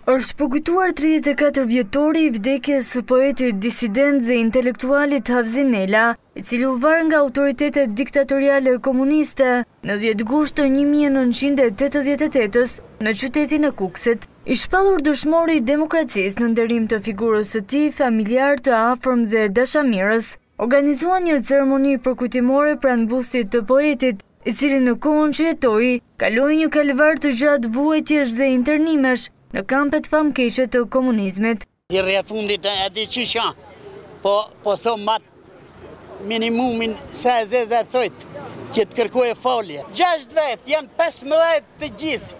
Është shpëkujtuar 34 vjetori i vdekjes së poetit disident dhe intelektualit Havzi Nela, i cili u var nga autoritetet diktatoriale komuniste në 10 gusht të 1988 në qytetin e Kukësit. I shpallur dëshmori i demokracisë në nderim të figurës së tij, familjar të afërm dhe dashamirës, organizuan një ceremoni përkujtimore pranë bustit të poetit, i cili në kohën që jetoi, kaloi një kalvar të gjatë vuajtjesh dhe internimesh në kampet famkeqe të komunizmit. I rrja fundit e di që sha, po thom matë minimumin se e zeze thojt, që të kërkoj e falje. 6 vet, janë 15 të gjithë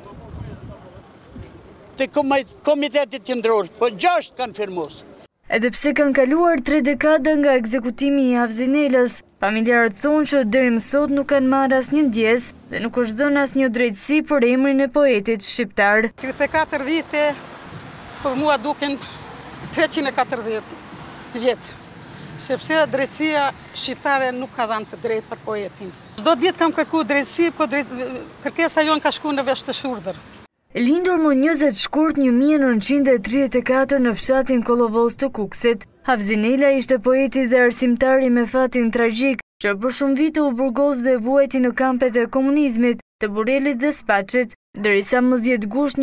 të komitetit qendror, po 6 kanë firmos. Edhe pse kanë kaluar 3 dekada nga ekzekutimi i Havzi Nelës, familjarët thonë që deri më sot nuk kanë marrë asnjë ndjesë dhe nuk është dhënë asnjë drejtësi për emrin e poetit shqiptar. 34 vite për mua duken 340 vjetë, sepse drejtësia shqiptare nuk ka dhënë të drejtë për poetin. Çdo ditë kam kërkuar drejtësi, po kërkesa jonë ka shkuar në vesh të shurdhër. Lindur më 20 shkurt 1934 në fshatin Kollovos të Kukësit, Havzi Nela ishte poeti dhe arsimtari me fatin tragjik, që për shumë vite u burgos dhe vuajti në kampet e komunizmit, të Burelit dhe Spaçit, derisa më 10 gusht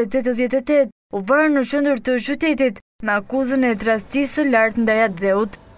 1988 u var në qendër të qytetit me akuzën e tradhtisë së lartë ndaj atdheut.